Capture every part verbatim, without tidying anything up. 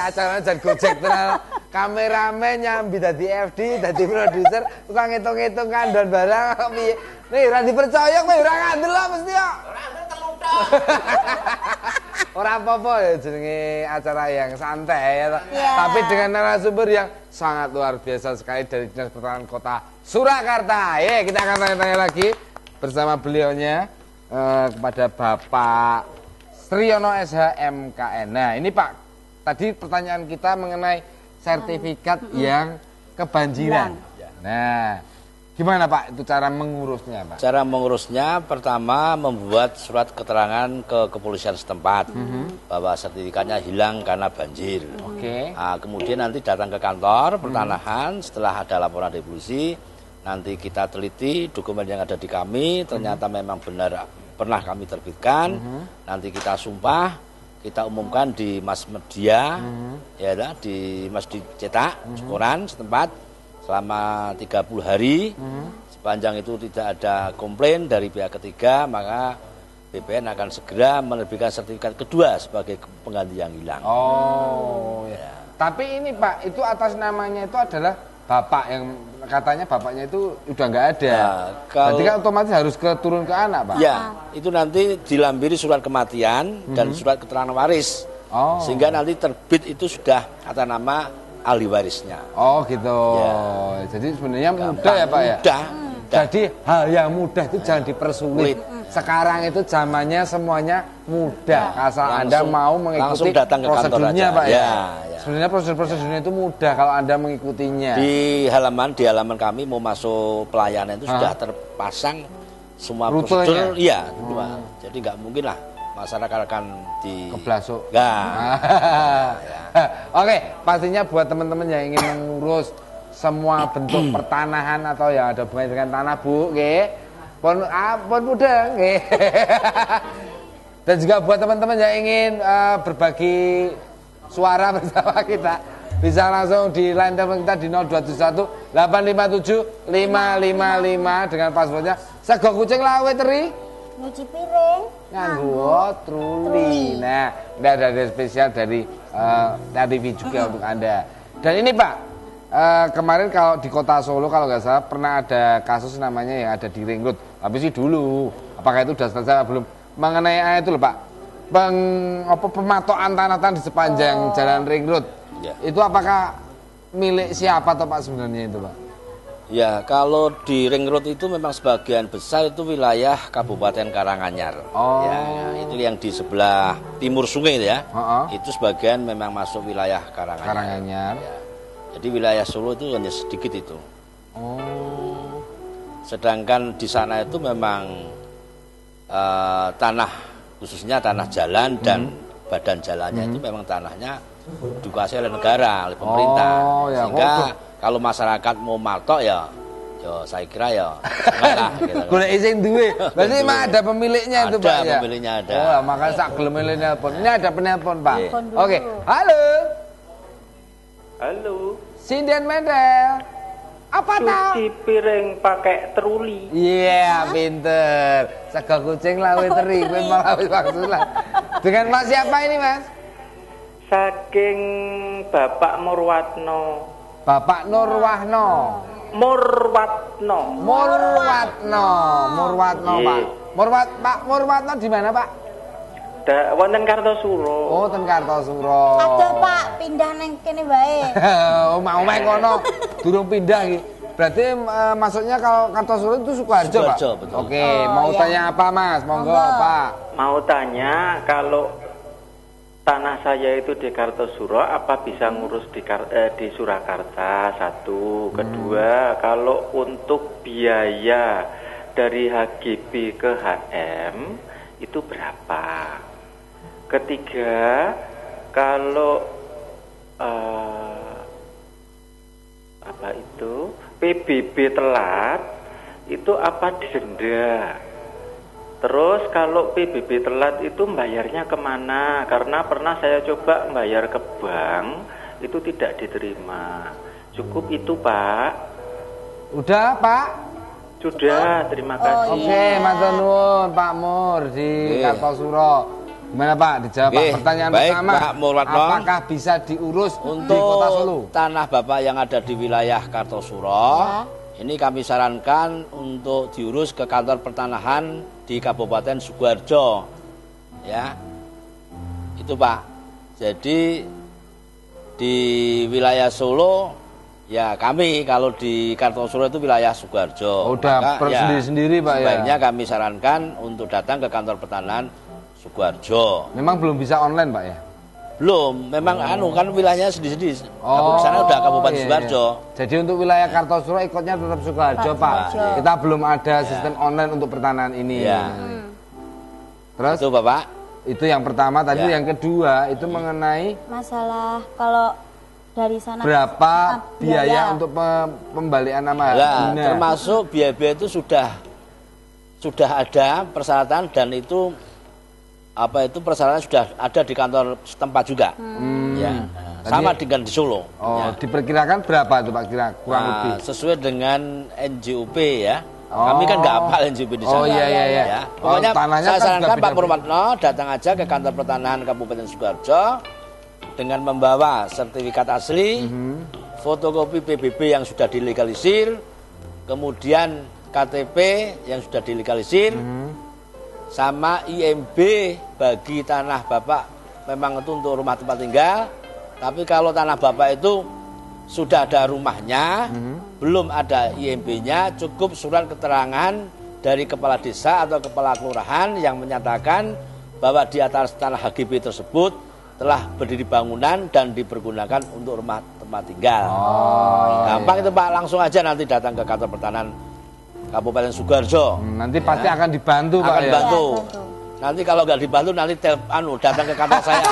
acaranya jadi Gojek tenan. Kameramen nyambi dadi F D, dadi produser, tukang ngitung-ngitung kandhon barang piye. Nih ora dipercaya kowe ora ngandel lah mesti ya. Ora ngandel telung tok. Ora apa-apa ya jenenge acara yang santai ya. Yeah. Tapi dengan narasumber yang sangat luar biasa sekali dari Dinas Pertanian Kota Surakarta. Ya, kita akan tanya-tanya lagi bersama beliaunya eh, kepada Bapak Sriono S H M K N. Nah, ini Pak, tadi pertanyaan kita mengenai sertifikat hmm. yang kebanjiran. Nah, gimana Pak itu cara mengurusnya Pak? Cara mengurusnya pertama membuat surat keterangan ke kepolisian setempat mm-hmm. bahwa sertifikatnya hilang karena banjir. Oke. Okay. Nah, kemudian nanti datang ke kantor pertanahan mm-hmm. setelah ada laporan dari polisi, nanti kita teliti dokumen yang ada di kami ternyata mm-hmm. memang benar pernah kami terbitkan. Mm-hmm. Nanti kita sumpah, kita umumkan di mass media, mm-hmm. ya di masjid cetak, mm-hmm. koran setempat. Selama tiga puluh hari, hmm. sepanjang itu tidak ada komplain dari pihak ketiga, maka B P N akan segera menerbitkan sertifikat kedua sebagai pengganti yang hilang. Oh, ya. Ya. Tapi ini Pak, itu atas namanya itu adalah Bapak yang katanya bapaknya itu udah nggak ada. Ya, kalau, berarti kan otomatis harus ke, turun ke anak Pak? Ya, itu nanti dilampiri surat kematian hmm. dan surat keterangan waris. Oh. Sehingga nanti terbit itu sudah atas nama ahli warisnya. Oh gitu. Ya. Jadi sebenarnya mudah ya Pak ya. Mudah. Hmm. Jadi hal yang mudah itu jangan dipersulit. Hmm. Sekarang itu zamannya semuanya mudah. Ya. Asal langsung, Anda mau mengikuti prosedurnya Pak ya. Ya, ya. Sebenarnya prosedur-prosedurnya itu mudah kalau Anda mengikutinya. Di halaman di halaman kami mau masuk pelayanan itu Hah? sudah terpasang semua Rutenya? prosedur. Iya. Hmm. Jadi nggak mungkin lah masyarakat akan di keblasuk. Enggak. Oke, pastinya buat teman-teman yang ingin mengurus semua bentuk pertanahan atau yang ada hubungannya dengan tanah, Bu, nggih. Pun ah, pun mudah, nggih. Dan juga buat teman-teman yang ingin uh, berbagi suara bersama kita, bisa langsung di line telepon kita di nol dua tujuh satu delapan lima tujuh lima lima lima dengan passwordnya Sego Kucing Lawe Teri. Nyuci piring nganggo truli. Nah, ini ada spesial dari uh, T V juga untuk Anda. Dan ini Pak, uh, kemarin kalau di Kota Solo kalau nggak salah pernah ada kasus namanya yang ada di Ring Road. Tapi sih dulu, apakah itu sudah selesai belum? Mengenai itu loh Pak, peng, apa, pematokan tanah-tanah di sepanjang oh. jalan Ring Road. Ya. Itu apakah milik siapa atau Pak sebenarnya itu Pak? Ya, kalau di Ring Road itu memang sebagian besar itu wilayah Kabupaten Karanganyar. Oh. Ya, itu yang di sebelah timur sungai itu ya. Uh-uh. Itu sebagian memang masuk wilayah Karanganyar. Karanganyar. Ya. Jadi wilayah Solo itu hanya sedikit itu. Oh. Sedangkan di sana itu memang uh, tanah, khususnya tanah jalan dan hmm. badan jalannya hmm. itu memang tanahnya dikuasai oleh negara, oleh pemerintah. Oh, ya. Sehingga oh, kalau masyarakat mau matok ya, yo saya kira ya, gitu. Boleh izin duwe. Berarti memang ada pemiliknya ada, itu Pak ya. Ada pemiliknya ada. Oh, makanya sak gelem nelpon. Ini ada penelpon Pak. Yeah. Oke, okay. Halo. Halo. Sinden Mendel. Apa tahu? Cuci piring pakai truli. Iya, yeah, pinter. Sego Kucing Lawe Teri, kowe malah wis waktulah. Dengan Mas siapa ini, Mas? Saking Bapak Murwatno. Bapak Nurwahno. Murwatno. Murwatno. Murwatno, yeah. Pak. Murwat Pak Murwatno di mana, Pak? Da, wonten Kartosuro. Oh, ten Kartosuro. Aduh, Pak, pindah neng kene wae. Omah-omah kono durung pindah iki. Berarti uh, maksudnya kalau Kartosuro itu Sukoharjo, Pak? Betul. Oke, oh, mau iya. tanya apa, Mas? Monggo, Pak. Mau tanya kalau tanah saya itu di Kartosuro, apa bisa ngurus di, eh, di Surakarta? Satu, kedua, hmm. kalau untuk biaya dari H G B ke H M itu berapa? Ketiga, kalau uh, apa itu P B B telat, itu apa denda? Terus kalau P B B telat itu bayarnya kemana? Karena pernah saya coba bayar ke bank, itu tidak diterima. Cukup itu Pak. Udah Pak? Sudah, terima kasih. Oh, Oke, okay, matur nuwun Pak Mur di yeah. Kartosuro. Gimana Pak? Dijawab Pak. Pertanyaan baik, pertama. Pak Murwatno. Apakah bisa diurus untuk di Kota Solo? Tanah Bapak yang ada di wilayah Kartosuro, ya. Ini kami sarankan untuk diurus ke kantor pertanahan di Kabupaten Sukoharjo. Ya. Itu Pak. Jadi di wilayah Solo ya kami kalau di Kartosuro itu wilayah Sukoharjo. Oh, udah per ya, sendiri-sendiri Pak ya. Sebaiknya kami sarankan untuk datang ke kantor pertanahan Sukoharjo. Memang belum bisa online Pak ya? Belum, memang oh. anu kan wilayahnya sendiri-sendiri. Oh, Aku sana udah Kabupaten iya, Sukoharjo. Iya. Jadi untuk wilayah Kartosuro ikutnya tetap Sukoharjo Pak. Iya. Kita belum ada ya. sistem online untuk pertanahan ini. Ya. Hmm. Terus? Itu Bapak. Itu yang pertama. Tadi ya. yang kedua itu mengenai masalah kalau dari sana berapa biaya, biaya untuk pembalian nama nah, Dina. Termasuk biaya-biaya itu sudah sudah ada persyaratan dan itu apa itu persyaratan sudah ada di kantor setempat juga. Hmm. Ya. Nah, sama dengan di Solo. Oh, ya. Diperkirakan berapa itu Pak kira kurang nah, lebih? Sesuai dengan N J U P ya. Oh. Kami kan nggak hafal N J U P di sana. Oh iya iya iya. Ya. Pokoknya oh, saya kan sarankan Pak Purwatno datang aja ke kantor pertanahan Kabupaten Sukoharjo dengan membawa sertifikat asli, mm-hmm. fotokopi P B B yang sudah dilegalisir, kemudian K T P yang sudah dilegalisir, mm-hmm. sama I M B bagi tanah Bapak memang itu untuk rumah tempat tinggal. Tapi kalau tanah Bapak itu sudah ada rumahnya, mm-hmm. belum ada I M B-nya, cukup surat keterangan dari kepala desa atau kepala kelurahan yang menyatakan bahwa di atas tanah H G B tersebut telah berdiri bangunan dan dipergunakan untuk rumah tempat tinggal. Oh, gampang iya. Itu Pak, langsung aja nanti datang ke kantor pertanahan Kabupaten Sukoharjo. Hmm, nanti ya. Pasti akan dibantu Pak. Akan ya? bantu. Ya, nanti kalau nggak dibantu nanti tel, anu datang ke kantor saya.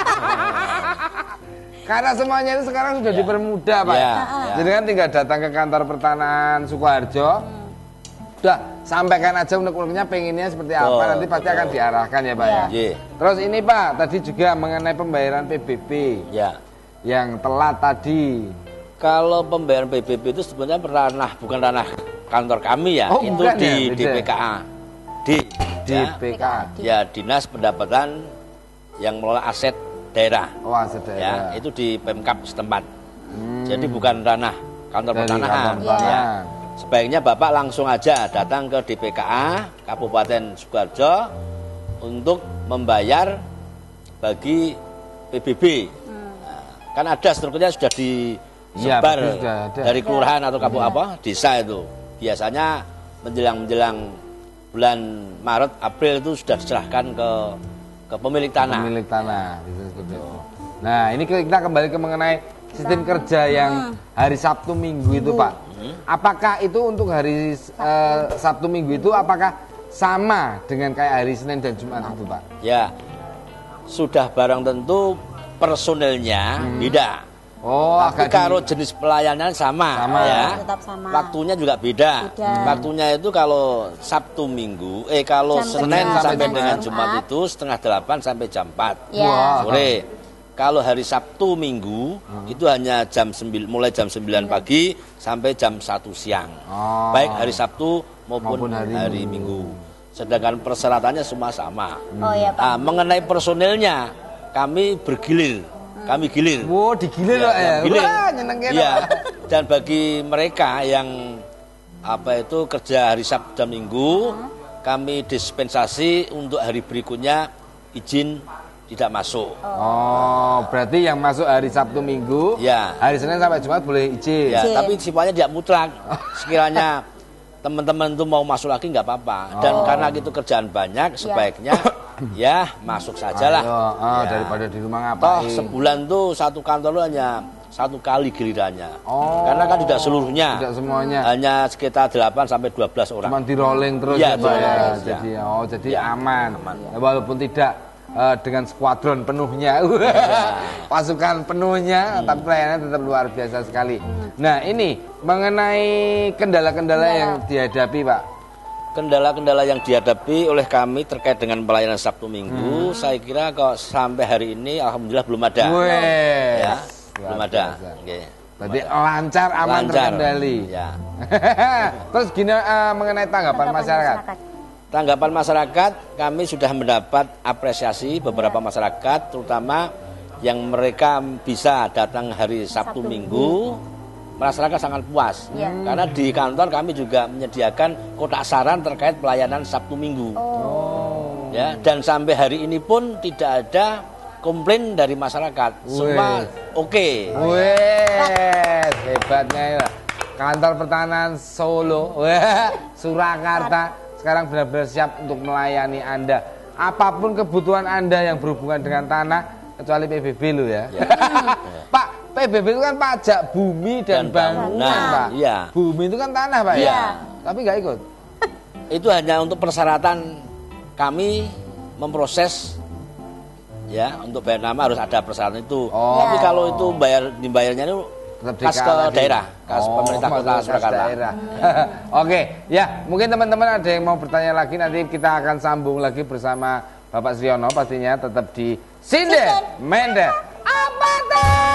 Karena semuanya itu sekarang sudah ya. Dipermudah Pak. Ya, ya. Jadi kan tinggal datang ke kantor pertanahan Sukoharjo. Hmm. Udah sampaikan aja unek-uneknya pengennya seperti apa, oh, nanti pasti betul. Akan diarahkan ya Pak ya. ya. Terus ini Pak, tadi juga mengenai pembayaran P B B. Ya. Yang telat tadi. Kalau pembayaran P B B itu sebenarnya ranah bukan ranah kantor kami ya, oh, itu di ya, D P K A. Di D P K A. Ya, Dinas Pendapatan yang mengelola aset daerah. Oh, aset daerah. Ya, itu di Pemkab setempat. Hmm. Jadi bukan ranah kantor dari pertanahan. Kantor ya. Sebaiknya Bapak langsung aja datang ke D P K A Kabupaten Sukoharjo untuk membayar bagi P B B. Hmm. Nah, kan ada strukturnya sudah disebar ya, dari kelurahan atau kabupaten ya. Apa desa itu. Biasanya menjelang-menjelang bulan Maret, April itu sudah diserahkan ke ke pemilik tanah. Pemilik tanah. Ya. Nah, ini kita kembali ke mengenai sistem kerja yang hari Sabtu Minggu itu Pak. Apakah itu untuk hari uh, Sabtu Minggu itu apakah sama dengan kayak hari Senin dan Jumat itu Pak? Ya, sudah barang tentu personelnya hmm. beda. Oh, tapi kalau di... jenis pelayanan sama, sama. Ya. Tetap sama. Waktunya juga beda. beda. Waktunya itu kalau Sabtu Minggu, eh kalau jam Senin sampai, sampai dengan Jumat itu setengah delapan sampai jam empat ya. Sore. Kalau hari Sabtu Minggu hmm. itu hanya jam sembilan, mulai jam sembilan pagi sampai jam satu siang. Oh. Baik hari Sabtu maupun, maupun hari, hari Minggu. Minggu. Sedangkan persyaratannya semua sama. Oh, iya, Pak. Nah, mengenai personelnya kami bergilir. Hmm. Kami gilir. Wow, digilir ya. ya. Gilir. Wah, nyenengin. Ya. Dan bagi mereka yang apa itu kerja hari Sabtu dan Minggu, hmm. kami dispensasi untuk hari berikutnya izin tidak masuk. Oh, berarti yang masuk hari Sabtu Minggu, ya. Hari Senin sampai Jumat boleh izin. Ya, tapi sifatnya tidak mutlak. Sekiranya teman-teman itu mau masuk lagi nggak apa-apa. Dan oh. karena itu kerjaan banyak, sebaiknya ya, ya masuk sajalah. Oh, ya. Daripada di rumah ngapain. Toh sebulan tuh satu kantor lu hanya satu kali gilirannya. Oh. Karena kan tidak seluruhnya. Tidak semuanya. Hanya sekitar delapan sampai dua belas orang. Cuma di rolling terus ya, ya Pak ya. Jadi oh jadi ya. aman. aman. Ya. Walaupun tidak Uh, dengan skuadron penuhnya, ya. pasukan penuhnya, hmm. tapi pelayanannya tetap luar biasa sekali. Hmm. Nah ini mengenai kendala-kendala ya. yang dihadapi Pak. Kendala-kendala yang dihadapi oleh kami terkait dengan pelayanan Sabtu Minggu, hmm. saya kira kok sampai hari ini alhamdulillah belum ada. Weh, ya, belum ada. Okay. Berarti lancar, aman, lancar. terkendali. Ya. Terus gini uh, mengenai tanggapan, tanggapan masyarakat. masyarakat. tanggapan masyarakat, kami sudah mendapat apresiasi beberapa masyarakat, terutama yang mereka bisa datang hari Sabtu, Sabtu Minggu, masyarakat sangat puas. Ya. Karena di kantor kami juga menyediakan kotak saran terkait pelayanan Sabtu Minggu. Oh. Ya, dan sampai hari ini pun tidak ada komplain dari masyarakat. Semua oke. Okay. Wih, hebatnya ya. Kantor Pertanahan Solo, Surakarta sekarang benar-benar siap untuk melayani Anda. Apapun kebutuhan Anda yang berhubungan dengan tanah, kecuali P B B lo ya. Ya. Pak, P B B itu kan pajak bumi dan, dan bangunan, bangunan, Pak. Ya. Bumi itu kan tanah, Pak. Ya. Ya. Tapi nggak ikut. Itu hanya untuk persyaratan kami memproses. Ya, untuk bayar nama harus ada persyaratan itu. Oh. Tapi kalau itu bayar dibayarnya itu kas ke daerah, kas oh, pemerintah kota Surakarta. Oke, ya mungkin teman-teman ada yang mau bertanya lagi, nanti kita akan sambung lagi bersama Bapak Sriono pastinya, tetap di Sinden Mende Apa tuh?